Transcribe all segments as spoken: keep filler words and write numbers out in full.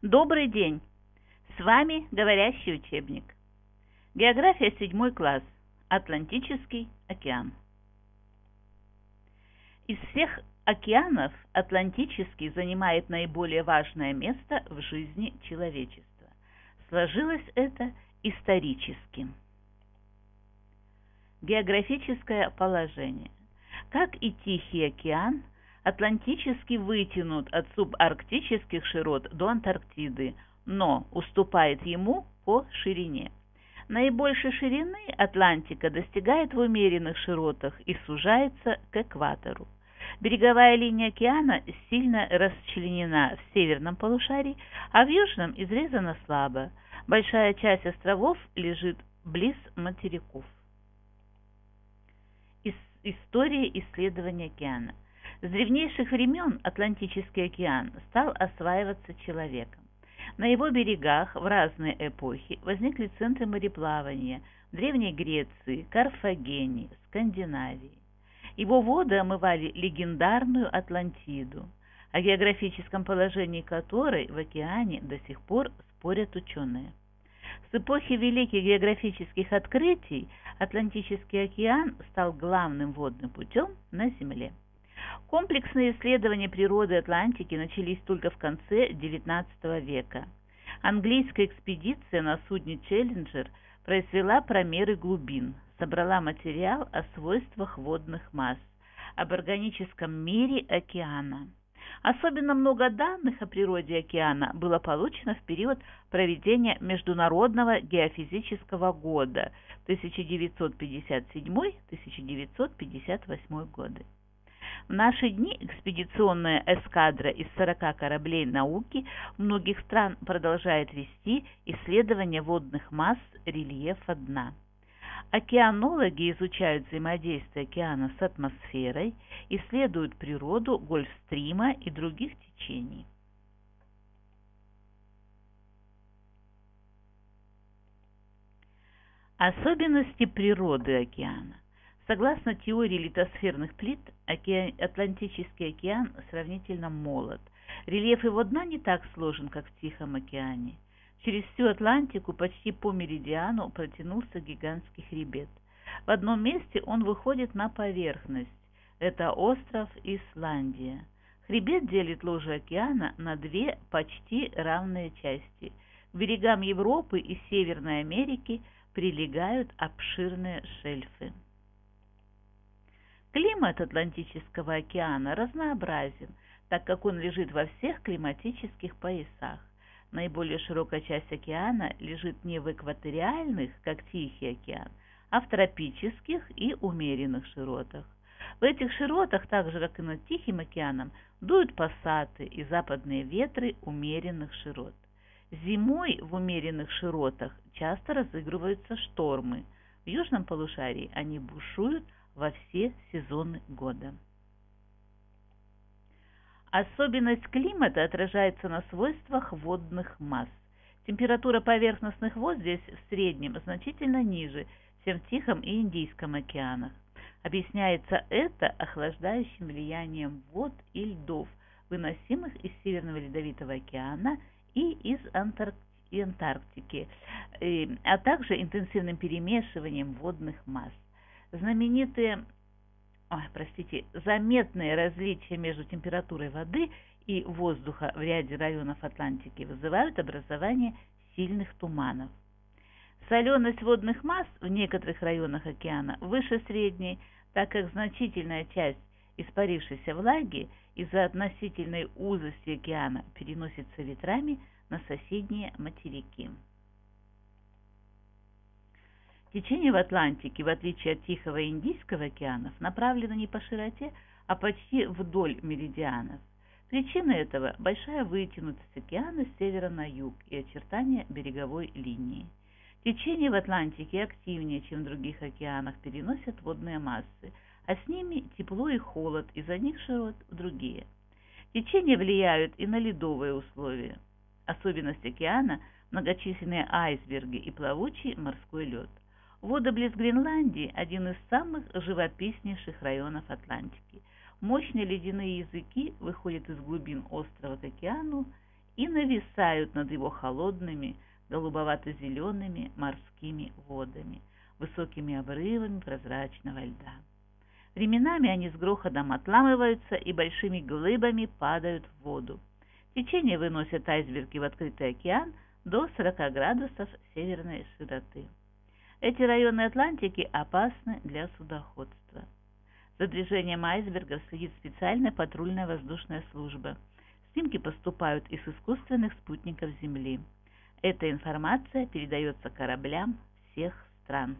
Добрый день! С вами говорящий учебник. География седьмой класс. Атлантический океан. Из всех океанов Атлантический занимает наиболее важное место в жизни человечества. Сложилось это исторически. Географическое положение. Как и Тихий океан, Атлантический вытянут от субарктических широт до Антарктиды, но уступает ему по ширине. Наибольшей ширины Атлантика достигает в умеренных широтах и сужается к экватору. Береговая линия океана сильно расчленена в северном полушарии, а в южном изрезана слабо. Большая часть островов лежит близ материков. История исследования океана. С древнейших времен Атлантический океан стал осваиваться человеком. На его берегах в разные эпохи возникли центры мореплавания в Древней Греции, Карфагене, Скандинавии. Его воды омывали легендарную Атлантиду, о географическом положении которой в океане до сих пор спорят ученые. С эпохи великих географических открытий Атлантический океан стал главным водным путем на Земле. Комплексные исследования природы Атлантики начались только в конце девятнадцатого века. Английская экспедиция на судне «Челленджер» произвела промеры глубин, собрала материал о свойствах водных масс, об органическом мире океана. Особенно много данных о природе океана было получено в период проведения Международного геофизического года тысяча девятьсот пятьдесят седьмой — тысяча девятьсот пятьдесят восьмой годы. В наши дни экспедиционная эскадра из сорока кораблей науки многих стран продолжает вести исследования водных масс, рельефа дна. Океанологи изучают взаимодействие океана с атмосферой, исследуют природу Гольфстрима и других течений. Особенности природы океана. Согласно теории литосферных плит, океан, Атлантический океан сравнительно молод. Рельеф его дна не так сложен, как в Тихом океане. Через всю Атлантику почти по меридиану протянулся гигантский хребет. В одном месте он выходит на поверхность. Это остров Исландия. Хребет делит ложе океана на две почти равные части. К берегам Европы и Северной Америки прилегают обширные шельфы. Климат Атлантического океана разнообразен, так как он лежит во всех климатических поясах. Наиболее широкая часть океана лежит не в экваториальных, как Тихий океан, а в тропических и умеренных широтах. В этих широтах, так же как и над Тихим океаном, дуют пассаты и западные ветры умеренных широт. Зимой в умеренных широтах часто разыгрываются штормы. В южном полушарии они бушуют во все сезоны года. Особенность климата отражается на свойствах водных масс. Температура поверхностных вод здесь в среднем значительно ниже, чем в Тихом и Индийском океанах. Объясняется это охлаждающим влиянием вод и льдов, выносимых из Северного Ледовитого океана и из Антарктики, а также интенсивным перемешиванием водных масс. Знаменитые, ой, простите, заметные различия между температурой воды и воздуха в ряде районов Атлантики вызывают образование сильных туманов. Соленость водных масс в некоторых районах океана выше средней, так как значительная часть испарившейся влаги из-за относительной узости океана переносится ветрами на соседние материки. Течение в Атлантике, в отличие от Тихого и Индийского океанов, направлено не по широте, а почти вдоль меридианов. Причина этого – большая вытянутость океана с севера на юг и очертания береговой линии. Течение в Атлантике активнее, чем в других океанах, переносят водные массы, а с ними тепло и холод из одних широт в другие. Течения влияют и на ледовые условия. Особенность океана – многочисленные айсберги и плавучий морской лед. Воды близ Гренландии – один из самых живописнейших районов Атлантики. Мощные ледяные языки выходят из глубин острова к океану и нависают над его холодными, голубовато-зелеными морскими водами, высокими обрывами прозрачного льда. Временами они с грохотом отламываются и большими глыбами падают в воду. Течение выносит айсберги в открытый океан до сорока градусов северной широты. Эти районы Атлантики опасны для судоходства. За движением айсбергов следит специальная патрульная воздушная служба. Снимки поступают из искусственных спутников Земли. Эта информация передается кораблям всех стран.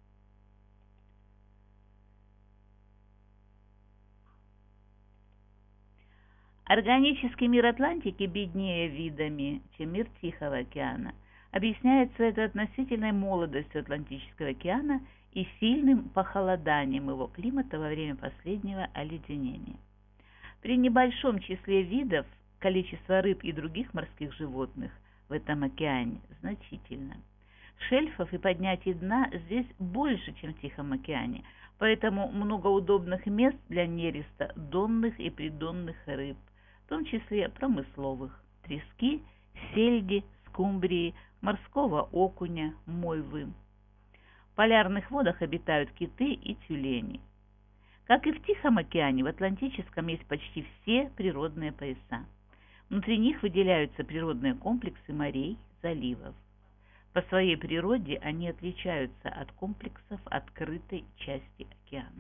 Органический мир Атлантики беднее видами, чем мир Тихого океана. Объясняется это относительной молодостью Атлантического океана и сильным похолоданием его климата во время последнего оледенения. При небольшом числе видов количество рыб и других морских животных в этом океане значительно. Шельфов и поднятий дна здесь больше, чем в Тихом океане, поэтому много удобных мест для нереста донных и придонных рыб, в том числе промысловых – трески, сельди, скумбрии, морского окуня, мойвы. В полярных водах обитают киты и тюлени. Как и в Тихом океане, в Атлантическом есть почти все природные пояса. Внутри них выделяются природные комплексы морей, заливов. По своей природе они отличаются от комплексов открытой части океана.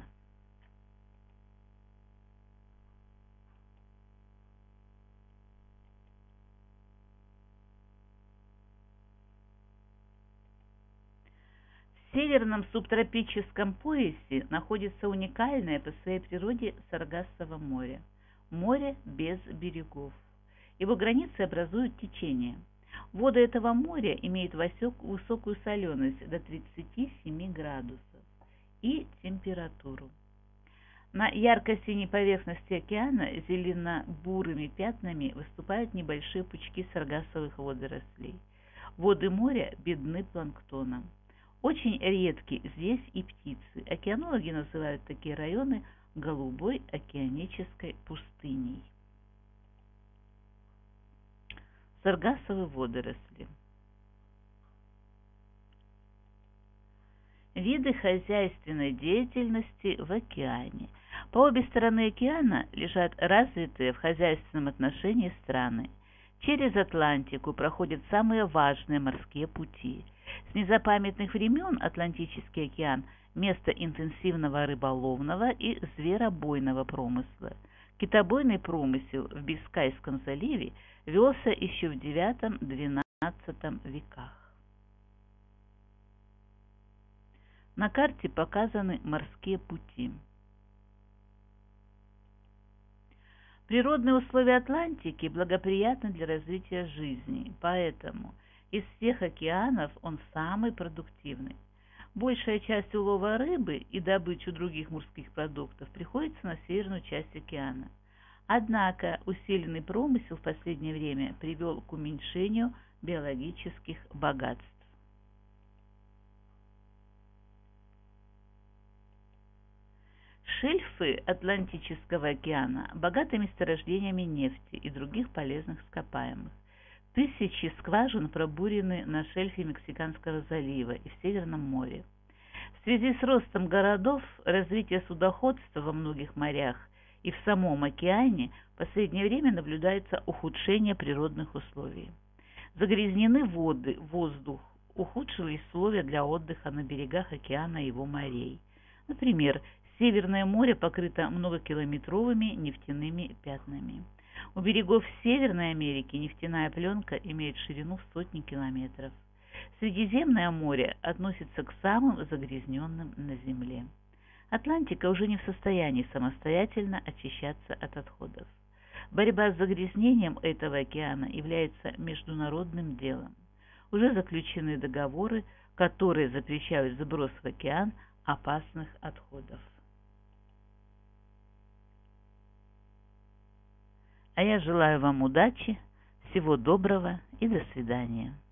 В северном субтропическом поясе находится уникальное по своей природе Саргассово море – море без берегов. Его границы образуют течение. Воды этого моря имеют высокую соленость до тридцати семи градусов и температуру. На ярко-синей поверхности океана зелено-бурыми пятнами выступают небольшие пучки саргассовых водорослей. Воды моря бедны планктоном. Очень редки здесь и птицы. Океанологи называют такие районы голубой океанической пустыней. Саргассовые водоросли. Виды хозяйственной деятельности в океане. По обе стороны океана лежат развитые в хозяйственном отношении страны. Через Атлантику проходят самые важные морские пути. С незапамятных времен Атлантический океан – место интенсивного рыболовного и зверобойного промысла. Китобойный промысел в Бискайском заливе велся еще в девятом-двенадцатом веках. На карте показаны морские пути. Природные условия Атлантики благоприятны для развития жизни, поэтому из всех океанов он самый продуктивный. Большая часть улова рыбы и добычу других морских продуктов приходится на северную часть океана. Однако усиленный промысел в последнее время привел к уменьшению биологических богатств. Шельфы Атлантического океана богаты месторождениями нефти и других полезных ископаемых. Тысячи скважин пробурены на шельфе Мексиканского залива и в Северном море. В связи с ростом городов, развитием судоходства во многих морях и в самом океане в последнее время наблюдается ухудшение природных условий. Загрязнены воды, воздух, ухудшились условия для отдыха на берегах океана и его морей. Например, Северное море покрыто многокилометровыми нефтяными пятнами. У берегов Северной Америки нефтяная пленка имеет ширину в сотни километров. Средиземное море относится к самым загрязненным на Земле. Атлантика уже не в состоянии самостоятельно очищаться от отходов. Борьба с загрязнением этого океана является международным делом. Уже заключены договоры, которые запрещают сброс в океан опасных отходов. А я желаю вам удачи, всего доброго и до свидания.